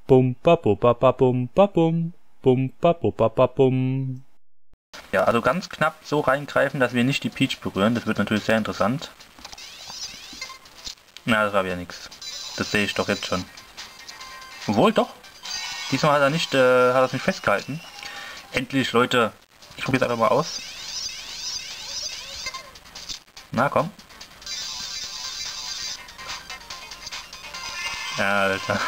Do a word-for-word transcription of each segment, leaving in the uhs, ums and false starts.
Bum, ba, bu, ba, ba, bum, ba, bum. Bum, ba, bu, ba, ba, bum. Ja, also ganz knapp so reingreifen, dass wir nicht die Peach berühren. Das wird natürlich sehr interessant. Na, das war wieder nichts. Das sehe ich doch jetzt schon. Obwohl, doch. Diesmal hat er nicht, äh, hat er es nicht festgehalten. Endlich, Leute. Ich probiere es einfach mal aus. Na, komm. Ja, Alter.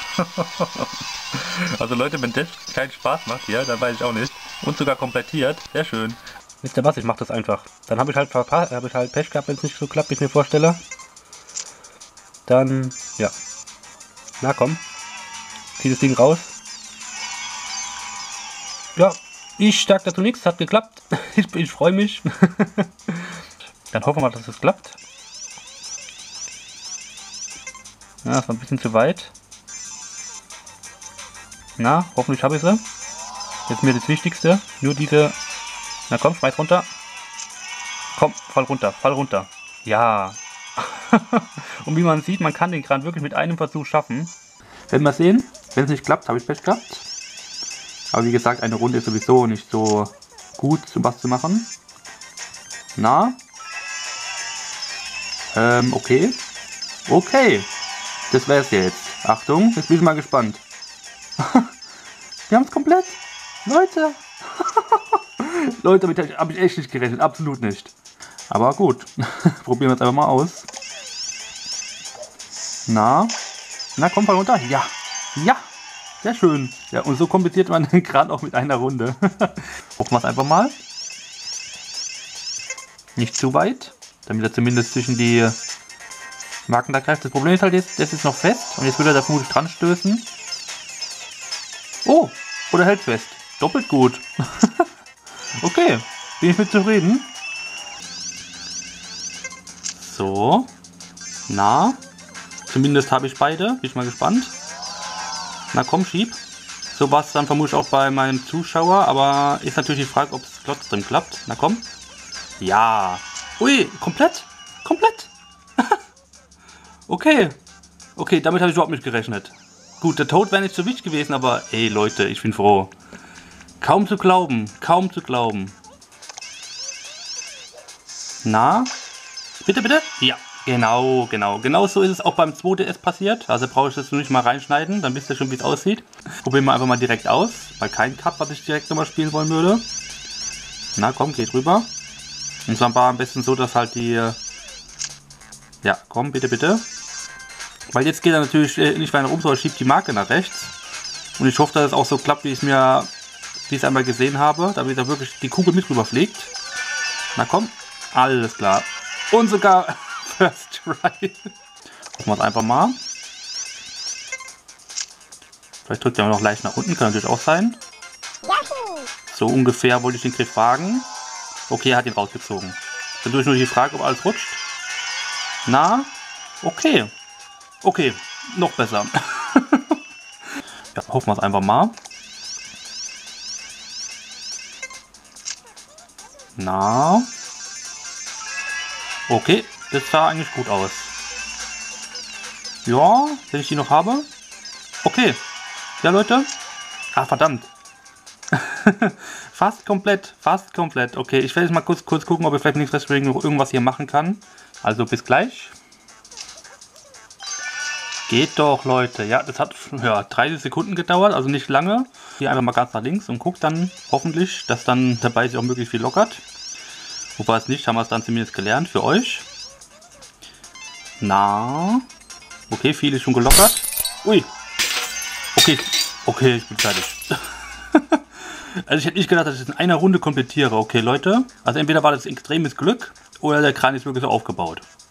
Also Leute, wenn das keinen Spaß macht hier, dann weiß ich auch nicht. Und sogar komplettiert. Sehr schön. Wisst ihr was? Ich mach das einfach. Dann habe ich halt habe ich halt Pech gehabt, wenn es nicht so klappt, wie ich mir vorstelle. Dann, ja. Na komm. Zieh das Ding raus. Ja, ich sag dazu nichts. Hat geklappt. Ich, ich freue mich. Dann hoffen wir mal, dass es klappt. Ja, das war ein bisschen zu weit. Na, hoffentlich habe ich sie. Jetzt mir das Wichtigste. Nur diese... Na komm, schmeiß runter. Komm, fall runter, fall runter. Ja. Und wie man sieht, man kann den Kran wirklich mit einem Versuch schaffen. Werden wir sehen. Wenn es nicht klappt, habe ich Pech gehabt. Aber wie gesagt, eine Runde ist sowieso nicht so gut, um was zu machen. Na? Ähm, okay. Okay. Das wäre es jetzt. Achtung, jetzt bin ich mal gespannt. Wir haben es komplett. Leute. Leute, damit habe ich echt nicht gerechnet. Absolut nicht. Aber gut. Probieren wir es einfach mal aus. Na. Na, komm mal runter. Ja. Ja. Sehr schön. Ja, und so kompliziert man gerade auch mit einer Runde. Hoffen wir es einfach mal. Nicht zu weit. Damit er zumindest zwischen die Marken da greift. Das Problem ist halt jetzt, das ist noch fest. Und jetzt würde er da vermutlich dran stößen. Oh, oder hält fest. Doppelt gut. Okay, bin ich mit zufrieden. So. Na. Zumindest habe ich beide. Bin ich mal gespannt. Na komm, schieb. So war es dann vermutlich auch bei meinem Zuschauer. Aber ist natürlich die Frage, ob es trotzdem klappt. Na komm. Ja. Ui, komplett. Komplett. Okay. Okay, damit habe ich überhaupt nicht gerechnet. Gut, der Tod wäre nicht so wichtig gewesen, aber ey Leute, ich bin froh. Kaum zu glauben, kaum zu glauben. Na? Bitte, bitte? Ja, genau, genau. Genau so ist es auch beim zwei D S passiert. Also brauche ich das nur nicht mal reinschneiden, dann wisst ihr schon, wie es aussieht. Probieren wir einfach mal direkt aus, weil kein Cut, was ich direkt nochmal spielen wollen würde. Na komm, geht rüber. Und zwar war am besten so, dass halt die... Ja, komm, bitte, bitte. Weil jetzt geht er natürlich äh, nicht weiter rum, sondern schiebt die Marke nach rechts. Und ich hoffe, dass es auch so klappt, wie ich es mir dies einmal gesehen habe, damit da wirklich die Kugel mit rüber fliegt. Na komm, alles klar. Und sogar First Try. Gucken wir es einfach mal. Vielleicht drückt er noch leicht nach unten, kann natürlich auch sein. So ungefähr wollte ich den Griff wagen. Okay, er hat ihn rausgezogen. Dadurch nur die Frage, ob alles rutscht. Na, okay. Okay, noch besser. Ja, hoffen wir es einfach mal. Na. Okay, das sah eigentlich gut aus. Ja, wenn ich die noch habe. Okay. Ja, Leute. Ah, verdammt. Fast komplett, fast komplett. Okay, ich werde jetzt mal kurz, kurz gucken, ob ich vielleicht nichts noch irgendwas hier machen kann. Also bis gleich. Geht doch, Leute. Ja, das hat ja, dreißig Sekunden gedauert, also nicht lange. Hier einfach mal ganz nach links und guckt dann hoffentlich, dass dann dabei sich auch möglichst viel lockert. Wobei es nicht, haben wir es dann zumindest gelernt für euch. Na. Okay, viel ist schon gelockert. Ui. Okay, okay, ich bin fertig. Also ich hätte nicht gedacht, dass ich das in einer Runde komplettiere. Okay, Leute. Also entweder war das extremes Glück oder der Kran ist wirklich so aufgebaut.